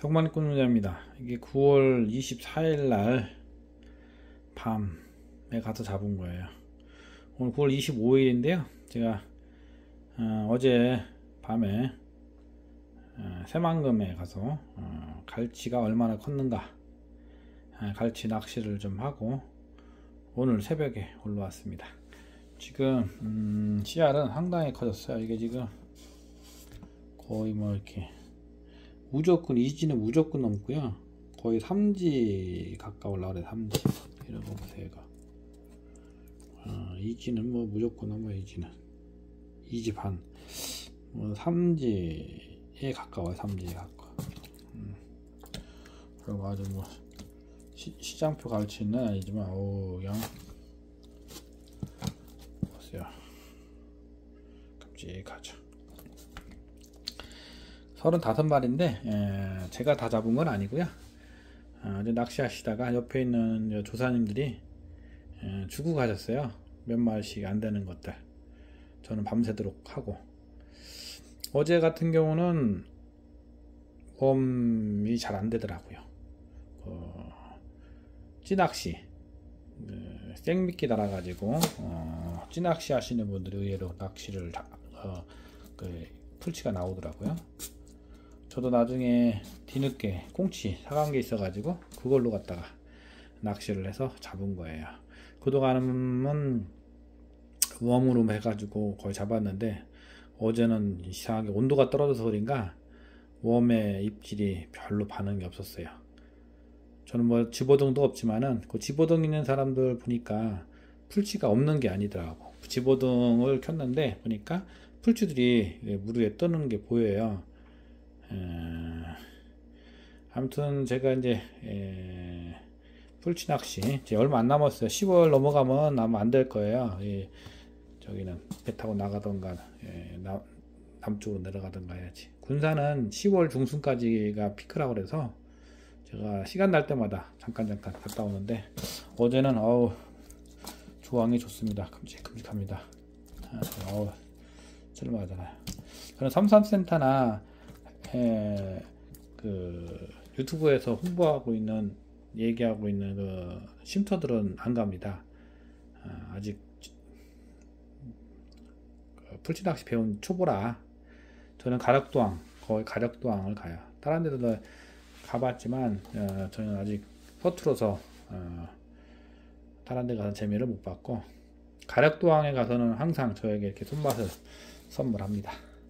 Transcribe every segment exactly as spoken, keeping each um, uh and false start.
병만꾼문자입니다. 이게 구월 이십사일 날 밤에 가서 잡은 거예요. 오늘 구월 이십오일인데요 제가 어, 제 밤에 어, 새만금에 가서 어, 갈치가 얼마나 컸는가 어, 갈치 낚시를 좀 하고 오늘 새벽에 올라왔습니다. 지금 음, 씨알은 상당히 커졌어요. 이게 지금 거의 뭐 이렇게 무조건 이 지는 무조건 넘고요. 거의 삼 지 가까울라 그래. 삼 지 이런 거 보세요. 이거. 어, 이 지는 뭐 무조건 넘어. 이 지는 이 지 반, 뭐 삼 지에 가까워요. 삼 지에 가까워. 음. 그리고 아주 뭐 시, 시장표 갈치는 아니지만 오 그냥 보세요. 깜찍하죠. 서른다섯 마리인데 에, 제가 다 잡은 건 아니고요. 어, 낚시하시다가 옆에 있는 조사님들이 에, 주고 가셨어요. 몇 마리씩 안 되는 것들. 저는 밤새도록 하고, 어제 같은 경우는 웜이 잘 안 되더라고요. 어, 찌낚시 그, 생미끼 달아가지고 어, 찌낚시 하시는 분들이 의외로 낚시를 다, 어, 그, 풀치가 나오더라고요. 저도 나중에 뒤늦게 꽁치 사간 게 있어 가지고 그걸로 갖다가 낚시를 해서 잡은 거예요. 그동안은 웜으로 해가지고 거의 잡았는데 어제는 이상하게 온도가 떨어져서 그런가 웜의 입질이 별로 반응이 없었어요. 저는 뭐 집어등도 없지만은 그 집어등 있는 사람들 보니까 풀치가 없는 게 아니더라고. 집어등을 켰는데 보니까 풀치들이 물 위에 뜨는 게 보여요. 에... 아무튼 제가 이제 에... 풀치 낚시 이제 얼마 안 남았어요. 시월 넘어가면 아마 안 될 거예요. 예, 저기는 배 타고 나가던가 예, 나, 남쪽으로 내려가던가 해야지. 군산은 시월 중순까지가 피크라고 그래서 제가 시간 날 때마다 잠깐 잠깐 갔다 오는데 어제는 어우 조항이 좋습니다. 큼직큼직합니다. 어우 쓸만하잖아요. 저는 삼삼센터나 에, 그 유튜브에서 홍보하고 있는 얘기하고 있는 그 쉼터들은 안 갑니다. 아, 아직 그 풀치낚시 배운 초보라. 저는 가력도항, 거의 가력도항을 가요. 다른 데도 가봤지만 어, 저는 아직 서툴어서 어, 다른 데 가서 재미를 못 봤고, 가력도항에 가서는 항상 저에게 이렇게 손맛을 선물합니다.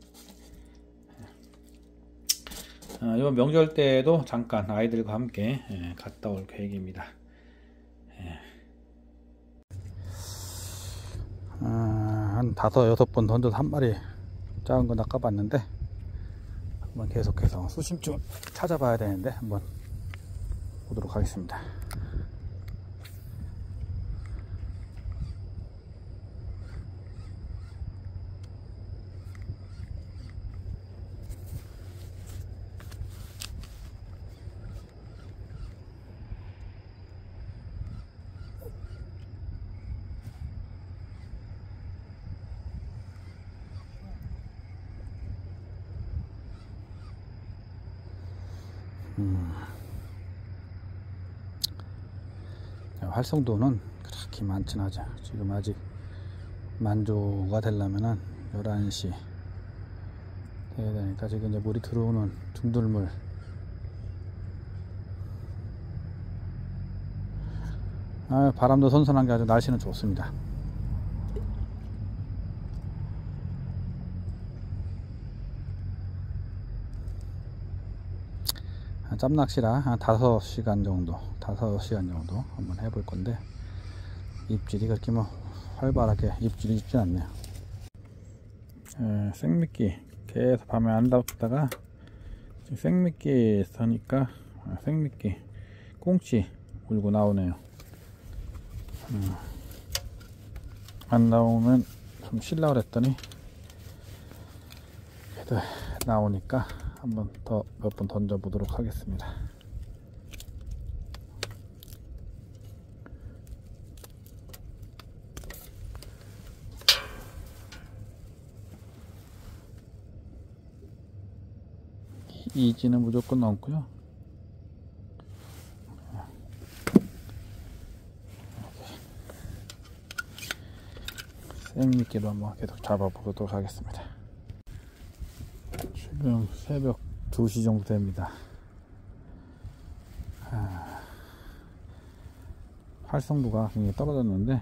어, 이번 명절 때에도 잠깐 아이들과 함께 예, 갔다 올 계획입니다. 예. 어, 한 다섯 여섯 번 던져서 한 마리 작은 거 낚아봤는데 한번 계속해서 수심 좀 찾아봐야 되는데 한번 보도록 하겠습니다. 음, 활성도는 그렇게 많진 않죠. 지금 아직 만조가 되려면은 열한 시 돼야 되니까 지금 이제 물이 들어오는 중들물 아, 바람도 선선한 게 아주 날씨는 좋습니다. 짬낚시라 한 다섯 시간 정도 다섯 시간 정도 한번 해볼 건데 입질이 그렇게 뭐 활발하게 입질이 있진 않네요. 에, 생미끼 계속 밤에 안 잡다가 지금 생미끼 서니까 아, 생미끼 꽁치 물고 나오네요. 음, 안 나오면 좀 쉴라 그랬더니 그래도 나오니까 한번 더 몇 번 던져 보도록 하겠습니다. 이지는 무조건 넘고요. 생미끼로 한번 계속 잡아보도록 하겠습니다. 지금 새벽 두 시 정도 됩니다. 아, 활성도가 굉장히 떨어졌는데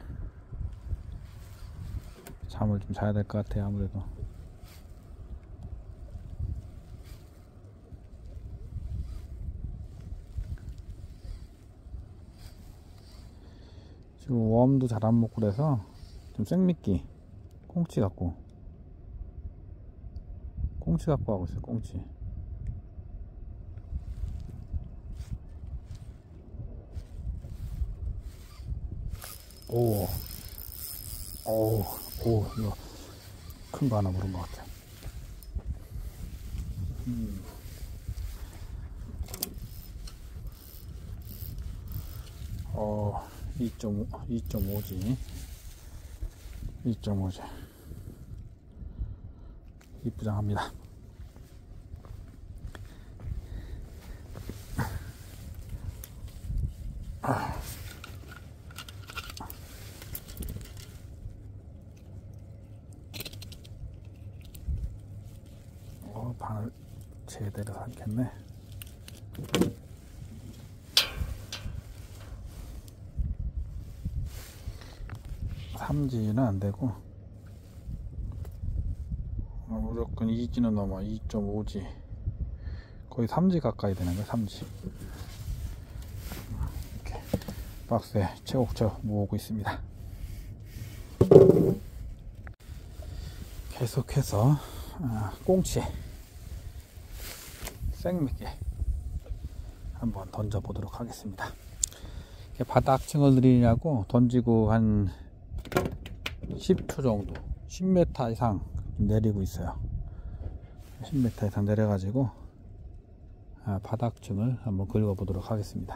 잠을 좀 자야 될 것 같아요. 아무래도 지금 웜도 잘 안 먹고 그래서 좀 생미끼 꽁치 갖고 꽁치 갖고 하고 있어요. 꽁치. 오, 오, 오, 이거 큰 거 하나 물은 것 같아. 음. 어, 이 점 오, 이 점 오지. 이 점 오지. 이쁘장합니다. 어, 바늘 제대로 삼켰네. 삼지는 안 되고 어, 무조건 이 지는 넘어. 이 점 오지. 거의 삼 지 가까이 되는 거야. 삼 지. 이렇게 박스에 채곡채곡 모으고 있습니다. 계속해서 아, 꽁치 생미끼 한번 던져 보도록 하겠습니다. 바닥 칭얼들이냐고 던지고 한 십 초 정도, 십 미터 이상 내리고 있어요. 십 미터 이상 내려가지고 아, 바닥층을 한번 긁어 보도록 하겠습니다.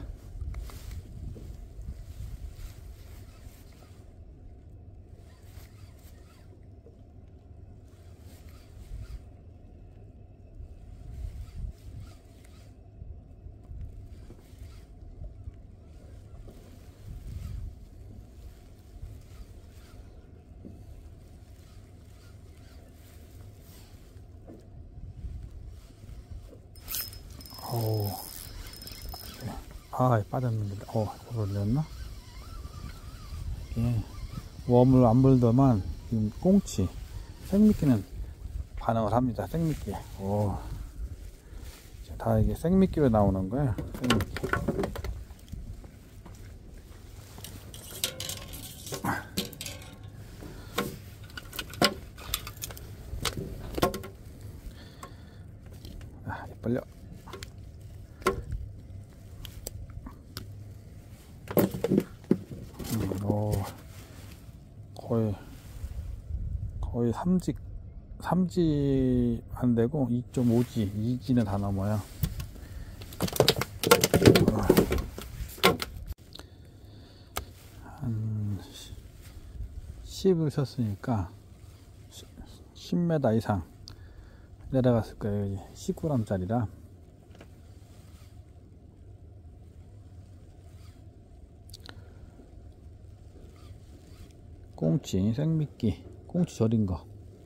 오, 아, 빠졌는데, 어, 걸렸나? 예, 웜을 안 물더만, 지금 꽁치, 생미끼는 반응을 합니다. 생미끼. 오, 다 이게 생미끼로 나오는 거예요. 생미끼. 아, 빨려. 음, 오, 거의 거의 삼 지 삼 지 안 되고 이 점 오 지, 이 지는 다 넘어요. 한 십을 쳤으니까 십 미터 이상 내려갔을 거예요. 십 그램 짜리라. 꽁치, 생미끼, 꽁치 절인 거.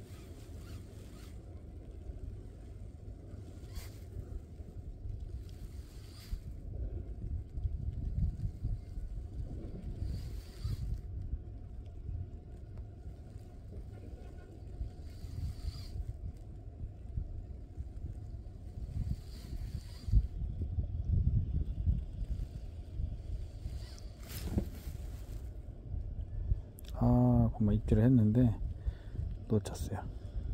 아, 그만 입질을 했는데 놓쳤어요.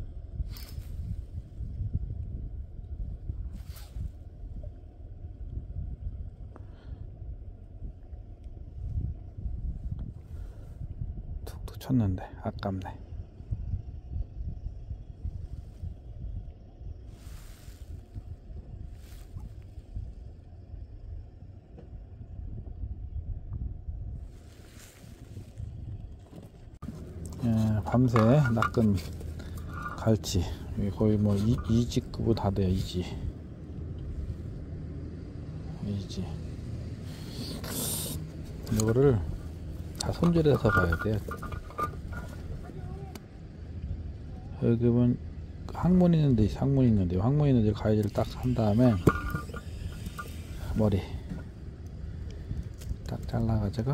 툭툭 쳤는데 아깝네. 예, 밤새 낚은 갈치 거의 뭐 이 지급으로 다 돼요. 이 지 이 지 이거를 다 손질해서 가야 돼요. 여기 보면 항문 있는데 항문 있는데 항문 있는데 가위질을 딱 한 다음에 머리 딱 잘라가지고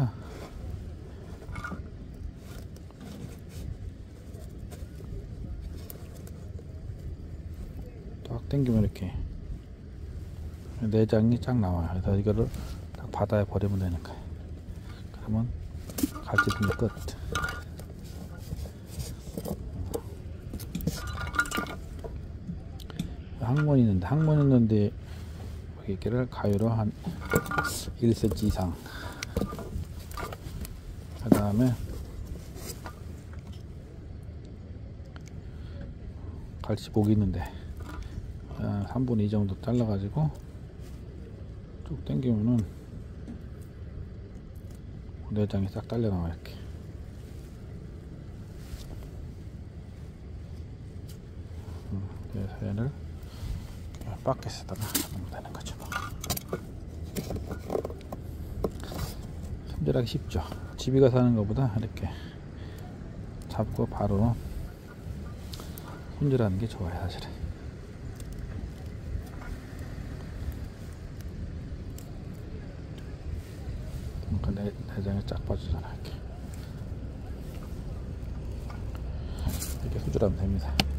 딱 당기면 이렇게 내장이 쫙 나와요. 그래서 이거를 딱 바다에 버리면 되는 거예요. 그러면 갈치빈이 끝. 항문 있는데 항문 있는데 여기를 가위로 한 일 센티미터 이상. 그 다음에 갈치 목이 있는데 삼분의 이 정도 잘라가지고 쭉 당기면은 내장이 싹 딸려 나와 이렇게. 그래서 얘를 바켓에다가 넣으면 되는 거죠. 손질하기 쉽죠. 집에 가서 하는 것보다 이렇게 잡고 바로 손질하는 게 좋아요, 사실은. 그러니까 내, 내장이 쫙 빠지잖아. 이렇게 이렇게 손질하면 됩니다.